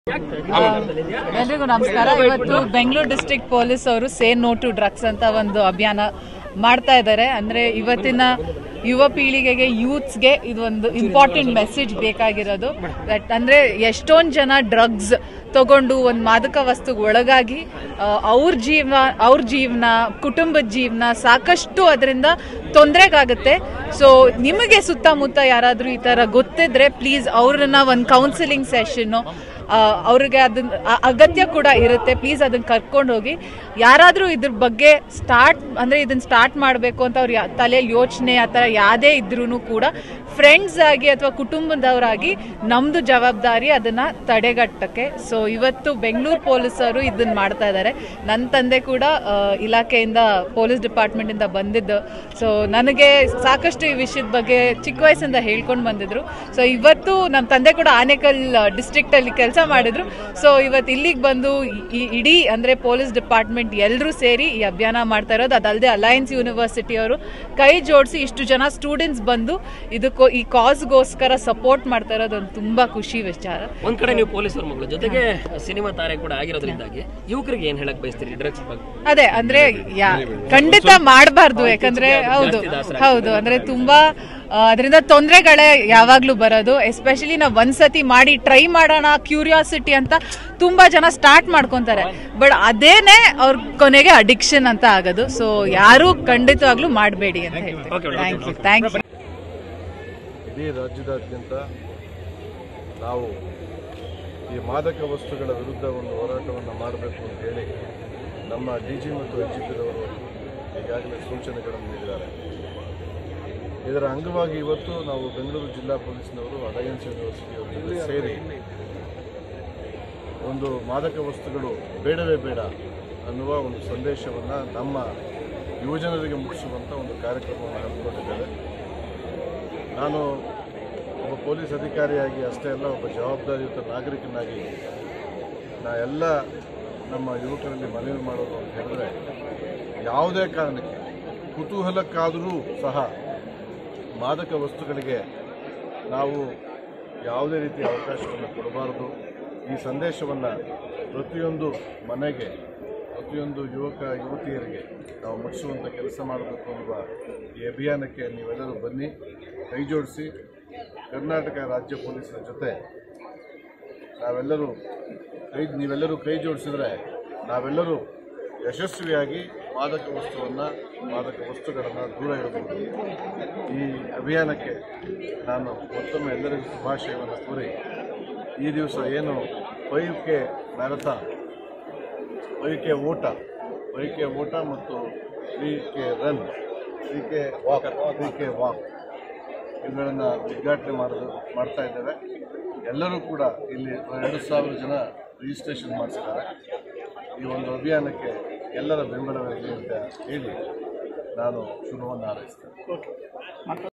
ಎಲ್ರಿಗೂ ನಮಸ್ಕಾರ. ಇವತ್ತು ಬೆಂಗಳೂರು ಡಿಸ್ಟ್ರಿಕ್ಟ್ ಪೊಲೀಸ್ ಅವರು ಸೇ ನೋ ಟು ಡ್ರಗ್ಸ್ ಅಂತ ಒಂದು ಅಭಿಯಾನ ಮಾಡ್ತಾ ಇದ್ದಾರೆ. ಅಂದರೆ ಇವತ್ತಿನ ಯುವ ಪೀಳಿಗೆಗೆ ಯೂತ್ಸ್ಗೆ ಇದೊಂದು ಇಂಪಾರ್ಟೆಂಟ್ ಮೆಸೇಜ್ ಬೇಕಾಗಿರೋದು. ದಟ್ ಅಂದರೆ ಎಷ್ಟೊಂದು ಜನ ಡ್ರಗ್ಸ್ ತಗೊಂಡು ಒಂದು ಮಾದಕ ವಸ್ತುಗೆ ಒಳಗಾಗಿ ಅವ್ರ ಜೀವನ ಕುಟುಂಬದ ಜೀವನ ಸಾಕಷ್ಟು ಅದರಿಂದ ತೊಂದರೆಗಾಗುತ್ತೆ. ಸೊ ನಿಮಗೆ ಸುತ್ತಮುತ್ತ ಯಾರಾದರೂ ಈ ಥರ ಗೊತ್ತಿದ್ರೆ ಪ್ಲೀಸ್ ಅವ್ರನ್ನ ಒಂದು ಕೌನ್ಸಿಲಿಂಗ್ ಸೆಷನ್ನು ಅವ್ರಿಗೆ ಅದನ್ನ ಅಗತ್ಯ ಕೂಡ ಇರುತ್ತೆ. ಪ್ಲೀಸ್ ಅದನ್ನು ಕರ್ಕೊಂಡು ಹೋಗಿ. ಯಾರಾದರೂ ಇದ್ರ ಬಗ್ಗೆ ಇದನ್ನು ಸ್ಟಾರ್ಟ್ ಮಾಡಬೇಕು ಅಂತ ಅವ್ರ ತಲೆಯಲ್ಲಿ ಯೋಚನೆ ಆ ಥರ ಯಾವುದೇ ಇದ್ರೂ ಕೂಡ ಫ್ರೆಂಡ್ಸ್ ಆಗಿ ಅಥವಾ ಕುಟುಂಬದವರಾಗಿ ನಮ್ಮದು ಜವಾಬ್ದಾರಿ ಅದನ್ನು ತಡೆಗಟ್ಟಕ್ಕೆ. ಸೊ ಇವತ್ತು ಬೆಂಗಳೂರು ಪೊಲೀಸರು ಇದನ್ನು ಮಾಡ್ತಾ ಇದ್ದಾರೆ. ನನ್ನ ತಂದೆ ಕೂಡ ಇಲಾಖೆಯಿಂದ ಪೊಲೀಸ್ ಡಿಪಾರ್ಟ್ಮೆಂಟಿಂದ ಬಂದಿದ್ದು. ಸೊ ನನಗೆ ಸಾಕಷ್ಟು ಈ ವಿಷಯದ ಬಗ್ಗೆ ಚಿಕ್ಕ ವಯಸ್ಸಿಂದ ಹೇಳ್ಕೊಂಡು ಬಂದಿದ್ರು. ಸೊ ಇವತ್ತು ನಮ್ಮ ತಂದೆ ಕೂಡ ಆನೇಕಲ್ ಡಿಸ್ಟ್ರಿಕ್ಟಲ್ಲಿ ಕೆಲಸ ಮಾಡಿದ್ರು. ಸೊ ಇವತ್ತು ಇಲ್ಲಿಗೆ ಬಂದು ಇಡೀ ಅಂದರೆ ಪೊಲೀಸ್ ಡಿಪಾರ್ಟ್ಮೆಂಟ್ ಎಲ್ಲರೂ ಸೇರಿ ಈ ಅಭಿಯಾನ ಮಾಡ್ತಾ ಇರೋದು. ಅದಲ್ಲದೆ ಅಲಯನ್ಸ್ ಯೂನಿವರ್ಸಿಟಿ ಅವರು ಕೈ ಜೋಡಿಸಿ ಇಷ್ಟು ಜನ ಸ್ಟೂಡೆಂಟ್ಸ್ ಬಂದು ಈ ಕಾಸ್ಗೋಸ್ಕರ ಸಪೋರ್ಟ್ ಮಾಡ್ತಾ ಇರೋದು ಒಂದು ತುಂಬಾ ಖುಷಿ ವಿಚಾರ. ಒಂದ್ ಕಡೆ ನೀವು ಪೊಲೀಸರ ಮಗಳು ಜೊತೆಗೆ ಸಿನಿಮಾ ತಾರೆ ಕೂಡ ಆಗಿರೋದ್ರಿಂದಾಗಿ ಯುವಕರಿಗೆ ಏನ್ ಹೇಳಕ್ ಬಯಸ್ತೀರಿ ಡ್ರಗ್ಸ್ ಬಗ್ಗೆ? ಅದೇ ಅಂದ್ರೆ ಖಂಡಿತ ಮಾಡಬಾರ್ದು. ಯಾಕಂದ್ರೆ ಹೌದು ಅಂದ್ರೆ ತುಂಬಾ ಅದರಿಂದ ತೊಂದರೆಗಳೇ ಯಾವಾಗ್ಲೂ ಬರೋದು. ಎಸ್ಪೆಷಲಿ ನಾವು ಒಂದ್ಸತಿ ಮಾಡಿ ಟ್ರೈ ಮಾಡೋಣ ಕ್ಯೂರಿಯಾಸಿಟಿ ಅಂತ ತುಂಬಾ ಜನ ಸ್ಟಾರ್ಟ್ ಮಾಡ್ಕೊಂತಾರೆ. ಬಟ್ ಅದೇನೆ ಅವ್ರ ಕೊನೆಗೆ ಅಡಿಕ್ಷನ್ ಅಂತ ಆಗೋದು. ಸೊ ಯಾರು ಖಂಡಿತವಾಗ್ಲೂ ಮಾಡಬೇಡಿ ಅಂತ ಹೇಳ್ತೀವಿ. Thank you. ಇಡೀ ರಾಜ್ಯದಾದ್ಯಂತ ನಾವು ಈ ಮಾದಕ ವಸ್ತುಗಳ ವಿರುದ್ಧ ಒಂದು ಹೋರಾಟವನ್ನು ಮಾಡಬೇಕು ಅಂತ ಹೇಳಿ ನಮ್ಮ DG ಮತ್ತು HGPದವರು ಈಗಾಗಲೇ ಸೂಚನೆಗಳನ್ನು ನೀಡಿದ್ದಾರೆ. ಇದರ ಅಂಗವಾಗಿ ಇವತ್ತು ನಾವು ಬೆಂಗಳೂರು ಜಿಲ್ಲಾ ಪೊಲೀಸ್ನವರು ಅಲಯನ್ಸ್ ಯೂನಿವರ್ಸಿಟಿಯವರ ಜೊತೆ ಸೇರಿ ಒಂದು ಮಾದಕ ವಸ್ತುಗಳು ಬೇಡವೇ ಬೇಡ ಅನ್ನುವ ಒಂದು ಸಂದೇಶವನ್ನು ನಮ್ಮ ಯುವಜನರಿಗೆ ಮುಟ್ಟಿಸುವಂಥ ಒಂದು ಕಾರ್ಯಕ್ರಮವನ್ನು ಹಮ್ಮಿಕೊಂಡಿದ್ದೇವೆ. ನಾನು ಒಬ್ಬ ಪೊಲೀಸ್ ಅಧಿಕಾರಿಯಾಗಿ ಅಷ್ಟೇ ಅಲ್ಲ, ಒಬ್ಬ ಜವಾಬ್ದಾರಿಯುತ ನಾಗರಿಕನಾಗಿ ಎಲ್ಲ ನಮ್ಮ ಯುವಕರಲ್ಲಿ ಮನವಿ ಮಾಡೋದು ಅಂತ ಹೇಳಿದ್ರೆ, ಯಾವುದೇ ಕಾರಣಕ್ಕೆ ಕುತೂಹಲಕ್ಕಾದರೂ ಸಹ ಮಾದಕ ವಸ್ತುಗಳಿಗೆ ನಾವು ಯಾವುದೇ ರೀತಿಯ ಅವಕಾಶವನ್ನು ಕೊಡಬಾರದು. ಈ ಸಂದೇಶವನ್ನು ಪ್ರತಿಯೊಂದು ಮನೆಗೆ, ಪ್ರತಿಯೊಂದು ಯುವಕ ಯುವತಿಯರಿಗೆ ನಾವು ಮುಟ್ಟಿಸುವಂಥ ಕೆಲಸ ಮಾಡಬೇಕು ಅನ್ನುವ ಈ ಅಭಿಯಾನಕ್ಕೆ ನೀವೆಲ್ಲರೂ ಬನ್ನಿ, ಕೈ ಜೋಡಿಸಿ. ಕರ್ನಾಟಕ ರಾಜ್ಯ ಪೊಲೀಸರ ಜೊತೆ ನೀವೆಲ್ಲರೂ ಕೈ ಜೋಡಿಸಿದ್ರೆ ನಾವೆಲ್ಲರೂ ಯಶಸ್ವಿಯಾಗಿ ಮಾದಕ ವಸ್ತುಗಳನ್ನು ದೂರ ಇಡಬಹುದು. ಈ ಅಭಿಯಾನಕ್ಕೆ ನಾನು ಮತ್ತೊಮ್ಮೆ ಎಲ್ಲರಿಗೂ ಶುಭಾಶಯವನ್ನು ಕೋರಿ, ಈ ದಿವಸ ಏನು 5K ಮ್ಯಾರಥಾನ್, 5K ಓಟ ಮತ್ತು 3K ರನ್, 3K ವಾಕ್ ಇವುಗಳನ್ನು ಉದ್ಘಾಟನೆ ಮಾಡ್ತಾ ಇದ್ದೇವೆ. ಎಲ್ಲರೂ ಕೂಡ ಇಲ್ಲಿ 2,000 ಜನ ರಿಜಿಸ್ಟ್ರೇಷನ್ ಮಾಡಿಸಿದ್ದಾರೆ. ಈ ಒಂದು ಅಭಿಯಾನಕ್ಕೆ ಎಲ್ಲರ ಬೆಂಬಲವಿರಲಿ ಅಂತ ಹೇಳಿ ನಾನು ಶುಭವನ್ನು ಹಾರೈಸ್ತೇನೆ.